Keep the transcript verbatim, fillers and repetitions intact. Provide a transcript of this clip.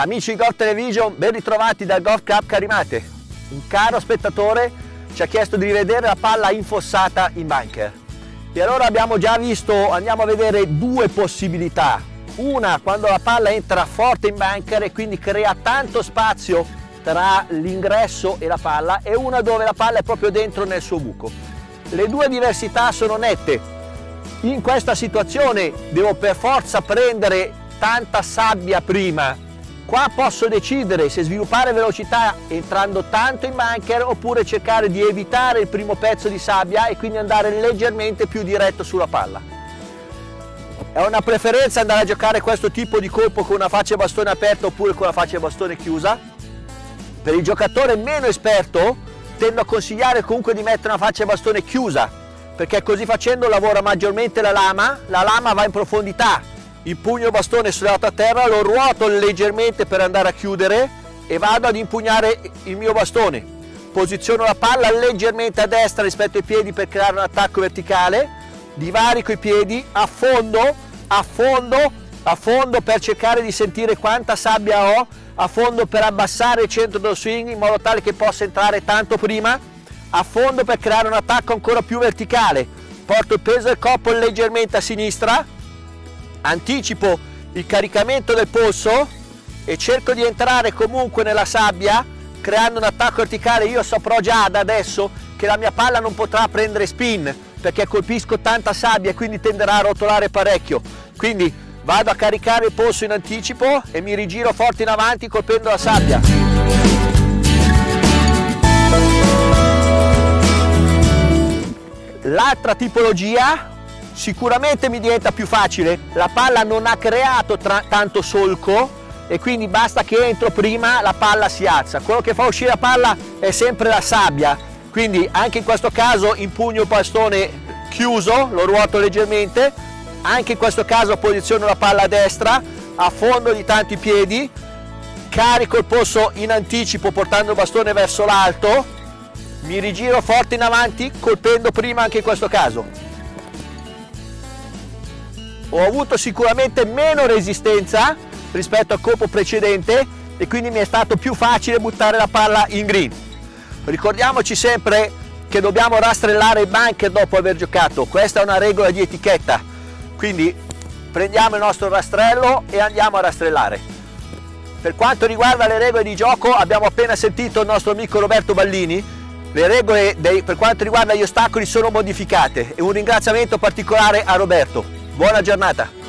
Amici di Golf Television, ben ritrovati dal Golf Club Carimate. Un caro spettatore ci ha chiesto di rivedere la palla infossata in bunker. E allora abbiamo già visto, andiamo a vedere due possibilità. Una quando la palla entra forte in bunker e quindi crea tanto spazio tra l'ingresso e la palla, e una dove la palla è proprio dentro nel suo buco. Le due diversità sono nette. In questa situazione devo per forza prendere tanta sabbia prima. Qua posso decidere se sviluppare velocità entrando tanto in bunker oppure cercare di evitare il primo pezzo di sabbia e quindi andare leggermente più diretto sulla palla. È una preferenza andare a giocare questo tipo di colpo con una faccia e bastone aperta oppure con la faccia e bastone chiusa. Per il giocatore meno esperto tendo a consigliare comunque di mettere una faccia e bastone chiusa, perché così facendo lavora maggiormente la lama, la lama va in profondità. Il pugno bastone sollevato a terra lo ruoto leggermente per andare a chiudere e vado ad impugnare il mio bastone. Posiziono la palla leggermente a destra rispetto ai piedi per creare un attacco verticale, divarico i piedi, affondo, affondo, affondo per cercare di sentire quanta sabbia ho, affondo per abbassare il centro dello swing in modo tale che possa entrare tanto prima, affondo per creare un attacco ancora più verticale, porto il peso del corpo leggermente a sinistra, anticipo il caricamento del polso e cerco di entrare comunque nella sabbia creando un attacco verticale. Io saprò già da adesso che la mia palla non potrà prendere spin perché colpisco tanta sabbia e quindi tenderà a rotolare parecchio, quindi vado a caricare il polso in anticipo e mi rigiro forte in avanti colpendo la sabbia. L'altra tipologia sicuramente mi diventa più facile, la palla non ha creato tanto solco e quindi basta che entro prima, la palla si alza. Quello che fa uscire la palla è sempre la sabbia, quindi anche in questo caso impugno il bastone chiuso, lo ruoto leggermente, anche in questo caso posiziono la palla a destra, affondo di tanto i piedi, carico il polso in anticipo portando il bastone verso l'alto, mi rigiro forte in avanti colpendo prima anche in questo caso. Ho avuto sicuramente meno resistenza rispetto al colpo precedente e quindi mi è stato più facile buttare la palla in green. Ricordiamoci sempre che dobbiamo rastrellare il bunker dopo aver giocato, questa è una regola di etichetta, quindi prendiamo il nostro rastrello e andiamo a rastrellare. Per quanto riguarda le regole di gioco abbiamo appena sentito il nostro amico Roberto Ballini, le regole dei, per quanto riguarda gli ostacoli sono modificate e un ringraziamento particolare a Roberto. Buona giornata!